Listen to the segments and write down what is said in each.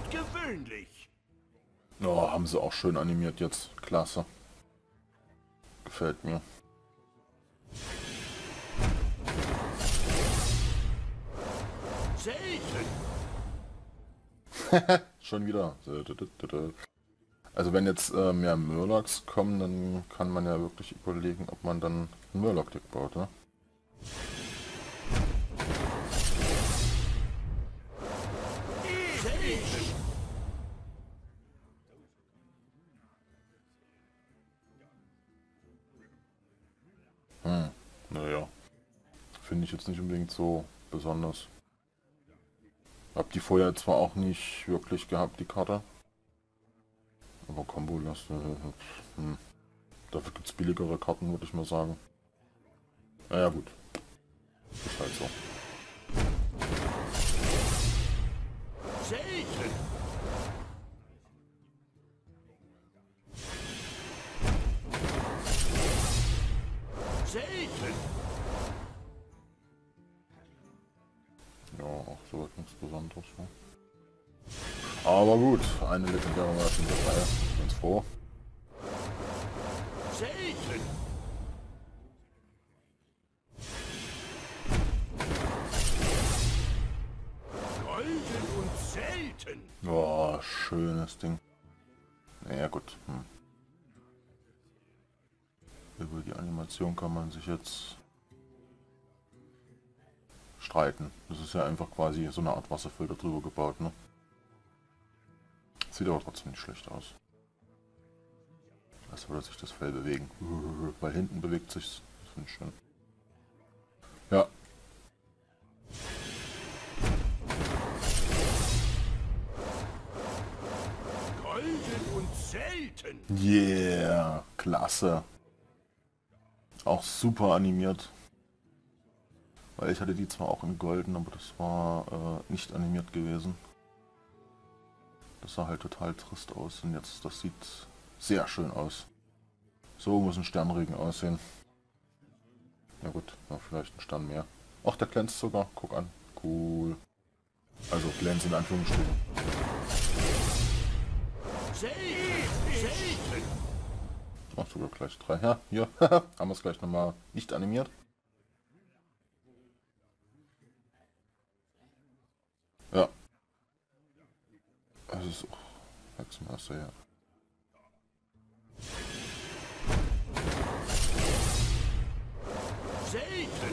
nicht gewöhnlich. Oh, haben sie auch schön animiert jetzt. Klasse. Gefällt mir. Selten. Schon wieder. Also wenn jetzt mehr Murlocs kommen, dann kann man ja wirklich überlegen, ob man dann ein Murloc-Deck baut, ne? Selten. Naja. Finde ich jetzt nicht unbedingt so besonders. Hab die vorher zwar auch nicht wirklich gehabt, die Karte. Aber Combo-Last, dafür gibt's billigere Karten, würde ich mal sagen. Naja gut, ist halt so. Selten. Selten. Ja, auch so nichts Besonderes. Ne? Aber gut, eine legendäre war schon dabei. Ich bin froh. Selten. Golden und selten. Oh, schönes Ding. Naja gut. Über die Animation kann man sich jetzt streiten. Das ist ja einfach quasi so eine Art Wasserfilter drüber gebaut, ne? Sieht aber trotzdem nicht schlecht aus. Als würde sich das Fell bewegen. Weil hinten bewegt sich's. Das finde ich schön. Ja. Golden und selten. Yeah, klasse. Auch super animiert. Weil ich hatte die zwar auch in golden, aber das war nicht animiert gewesen. Das sah halt total trist aus und jetzt, das sieht sehr schön aus. So muss ein Sternregen aussehen. Na gut, ja, vielleicht ein Stern mehr. Ach, der glänzt sogar. Guck an. Cool. Also glänzt in Anführungsstrichen. Selten. Ach, sogar gleich 3. Ja, hier haben wir es gleich nochmal nicht animiert. Ja. Das ist auch Hexenmeister, ja. Selten.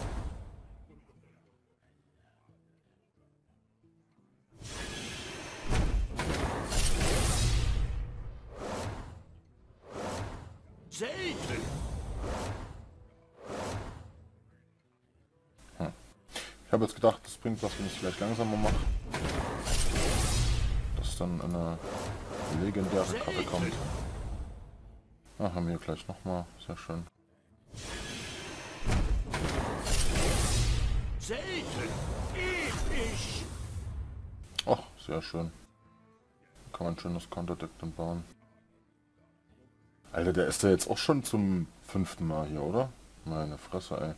Selten. Ich habe jetzt gedacht, das bringt was, wenn ich es vielleicht langsamer mache. Dass dann eine legendäre Karte kommt. Ah, haben wir gleich nochmal. Sehr schön. Selten. Episch. Ach, sehr schön. Da kann man ein schönes Konterdeck dann bauen. Alter, der ist ja jetzt auch schon zum 5. Mal hier, oder? Meine Fresse, ey.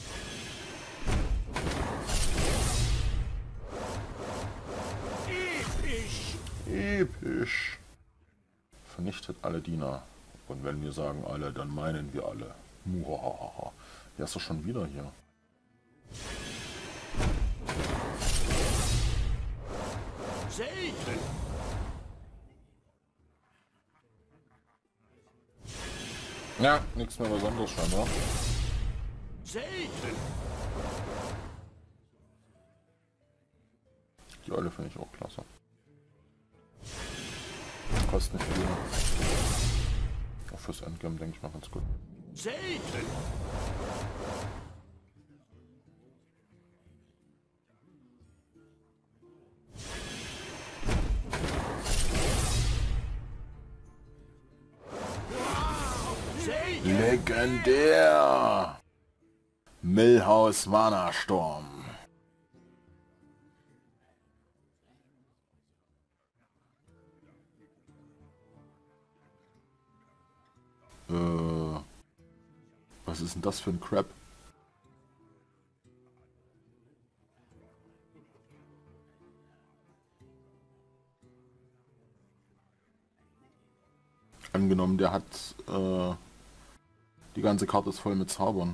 Episch. Episch. Vernichtet alle Diener. Und wenn wir sagen alle, dann meinen wir alle. Muhahaha. Der ist doch schon wieder hier. Selten. Ja, nichts mehr Besonderes scheinbar. Selten. Die Eule finde ich auch klasse. Kostet nicht viel. Auch fürs Endgame denke ich mal ganz gut. Selten. Selten. Legendär! Millhouse Mana-Sturm. Was ist denn das für ein Crap? Angenommen, der hat die ganze Karte ist voll mit Zaubern.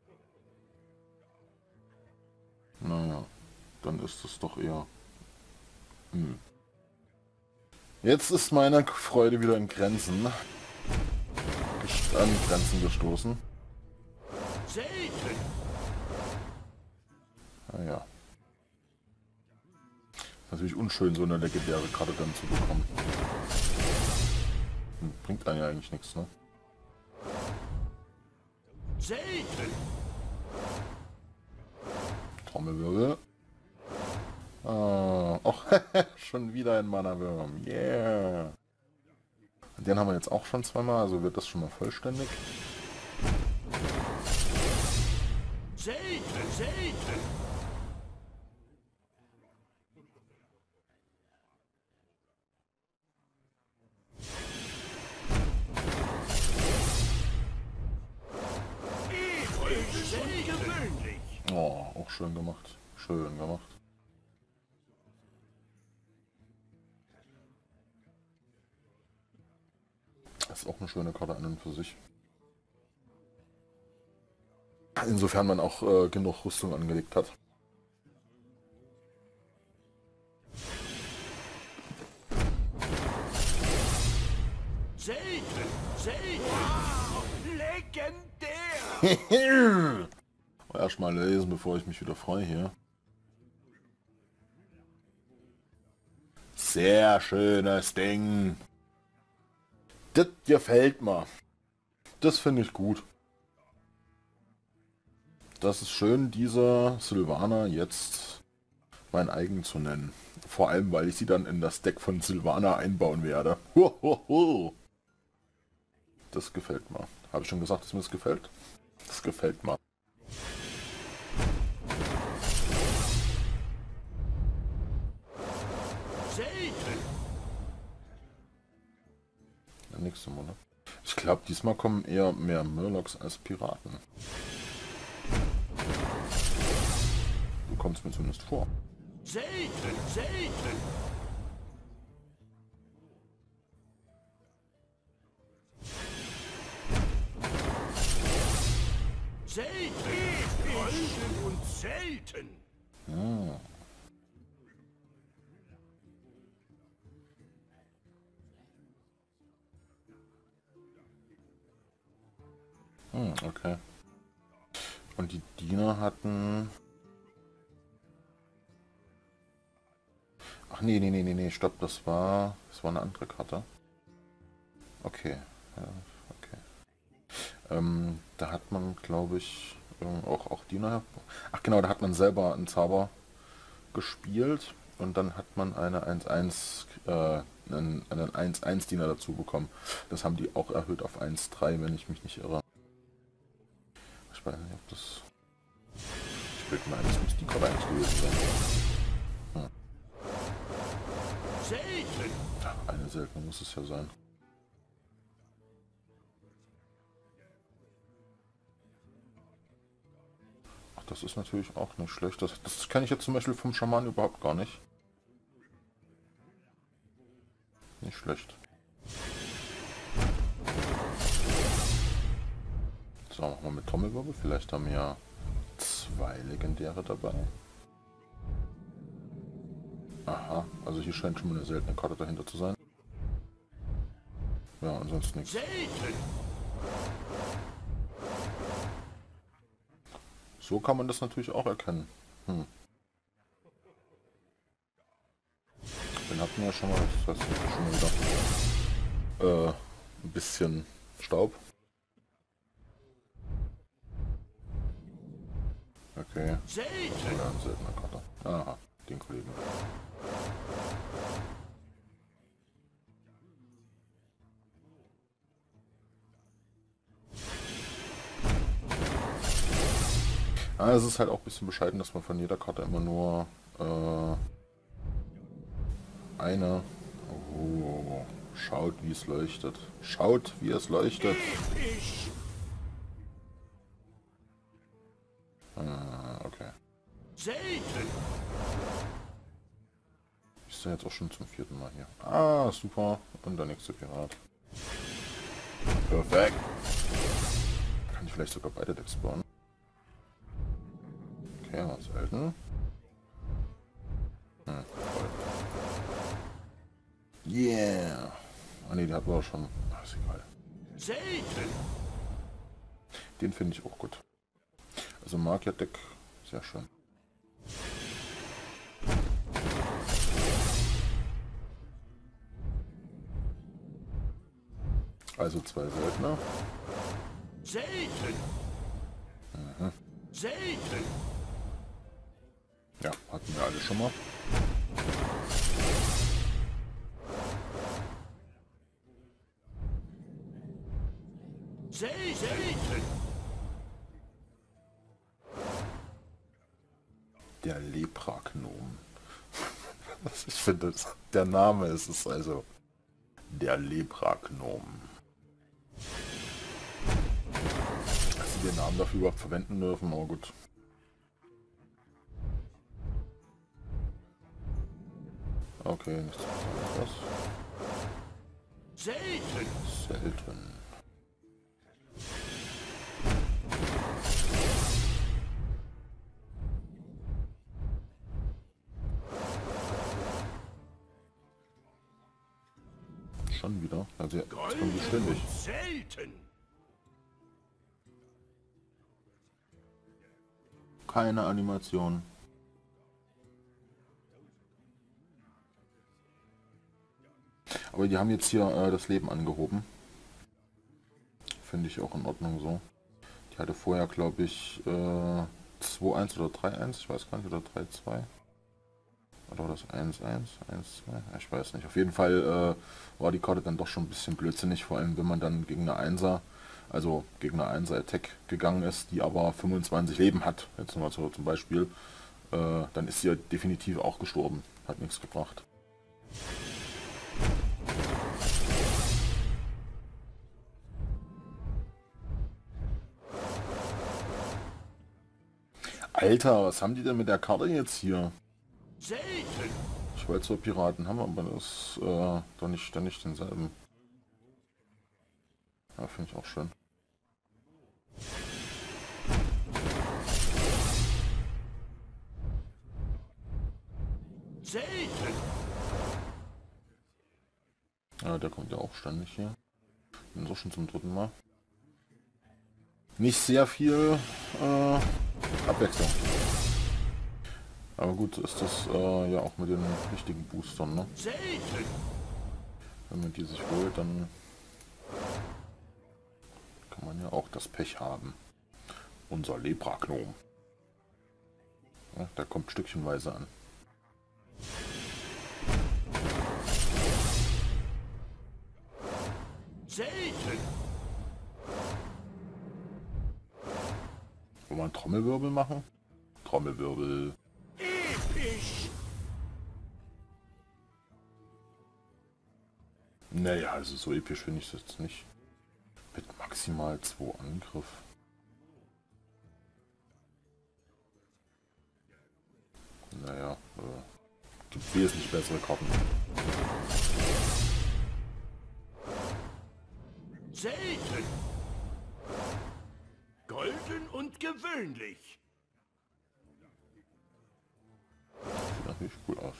Naja, dann ist es doch eher... Jetzt ist meine Freude wieder in Grenzen. An Grenzen gestoßen. Selten. Naja. Natürlich unschön, so eine legendäre Karte dann zu bekommen. Bringt einen ja eigentlich nichts, ne? Selten. Trommelwirbel. Och, schon wieder ein Mana-Wurm. Yeah. Den haben wir jetzt auch schon zweimal, also wird das schon mal vollständig. Selten. Selten. Episch und gewöhnlich. Oh, auch schön gemacht. Schön gemacht. Das ist auch eine schöne Karte an und für sich. Insofern man auch genug Rüstung angelegt hat. Selten. Selten. Wow. Legendär. Erstmal lesen, bevor ich mich wieder freue hier. Sehr schönes Ding. Das gefällt mir. Das finde ich gut. Das ist schön, diese Sylvaner jetzt mein eigen zu nennen. Vor allem, weil ich sie dann in das Deck von Sylvaner einbauen werde. Hohoho. Das gefällt mir. Habe ich schon gesagt, dass mir das gefällt? Das gefällt mir. Selten. Der nächste Monat. Ich glaube, diesmal kommen eher mehr Murlocs als Piraten. So kommt es mir zumindest vor. Selten. Selten. Selten. Episch und selten. Ah. Okay. Und die Diener hatten... Ach nee, stopp, das war eine andere Karte. Okay, ja, okay. Da hat man, glaube ich, auch Diener... Ach genau, da hat man selber einen Zauber gespielt und dann hat man eine 1-1, einen 1-1 Diener dazu bekommen. Das haben die auch erhöht auf 1-3, wenn ich mich nicht irre. Ich weiß nicht, ob das... Ich bilde mir ein, das muss die Karte 1 gewesen sein. Selten. Ja, eine seltene muss es ja sein. Ach, das ist natürlich auch nicht schlecht. Das kenne ich jetzt zum Beispiel vom Schaman überhaupt gar nicht. Nicht schlecht. So, machen wir mit Trommelwirbel. Vielleicht haben wir ja 2 Legendäre dabei. Aha, also hier scheint schon mal eine seltene Karte dahinter zu sein. Ja, ansonsten nichts. Selten. So kann man das natürlich auch erkennen. Dann hatten wir ja schon mal, das heißt schon mal wieder ein bisschen Staub. Okay. Selten. Das war ja eine seltene Karte. Aha, den Kollegen. Ah, es ist halt auch ein bisschen bescheiden, dass man von jeder Karte immer nur eine... Oh, schaut wie es leuchtet. Schaut wie es leuchtet. Episch. Ah, okay. Selten. Ist ja jetzt auch schon zum 4. Mal hier. Ah, super. Und der nächste Pirat. Perfekt. Kann ich vielleicht sogar beide Decks spawnen? Okay, mal selten. Toll. Yeah. Ah ne, die hatten wir auch schon. Ach, ist egal. Selten. Den finde ich auch gut. Also Magier-Deck, sehr schön. Also 2 Söldner. Selten. Selten. Ja, hatten wir alle schon mal. Selten. Der Lepra-Gnom. Ich finde, der Name ist es also. Der Lepra-Gnom. Dass sie den Namen dafür überhaupt verwenden dürfen, aber gut. Okay, nichts anderes. Selten. Selten. Schon wieder. Also jetzt kommen die ständig. Selten. Keine Animation. Aber die haben jetzt hier das Leben angehoben. Finde ich auch in Ordnung so. Die hatte vorher, glaube ich, 2-1 oder 3-1, ich weiß gar nicht, oder 3-2. Oder war das 1-1, 1-2? Ich weiß nicht. Auf jeden Fall war die Karte dann doch schon ein bisschen blödsinnig, vor allem wenn man dann gegen eine 1er, also gegen eine 1er Attack gegangen ist, die aber 25 Leben hat, jetzt mal so zum Beispiel, dann ist sie ja definitiv auch gestorben. Hat nichts gebracht. Alter, was haben die denn mit der Karte jetzt hier? Selten. Ich wollte so Piraten haben, aber das ist doch nicht denselben. Ja, finde ich auch schön. Selten. Ja, der kommt ja auch ständig hier. Bin so schon zum 3. Mal. Nicht sehr viel Abwechslung. Aber gut, ist das ja auch mit den richtigen Boostern, ne? Selten. Wenn man die sich holt, dann kann man ja auch das Pech haben. Unser Lepra-Gnom. Ja, der kommt stückchenweise an. Selten. Wollen wir einen Trommelwirbel machen? Trommelwirbel. Episch. Naja, also so episch finde ich es jetzt nicht. Mit maximal 2 Angriff. Naja, gibt wesentlich bessere Karten. Selten. Golden und gewöhnlich. Sieht natürlich cool aus.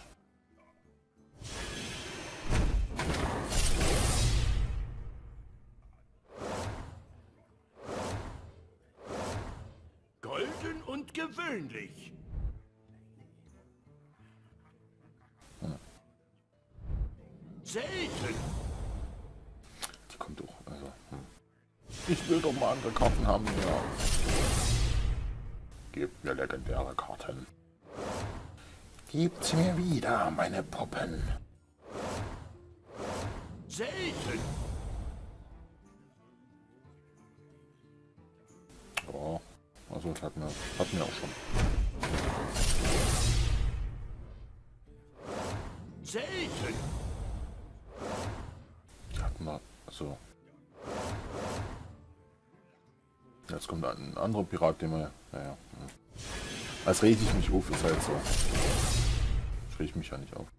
Golden und gewöhnlich. Selten. Die kommt auch, also. Ich will doch mal andere Karten haben, ja. Gebt mir legendäre Karten. Gebt mir wieder meine Puppen. Selten. Oh, also das hatten wir auch schon. Selten. Die hatten wir, also. Jetzt kommt ein anderer Pirat, den wir, naja. Als rede ich mich auf, ist halt so. Ich rede mich ja nicht auf.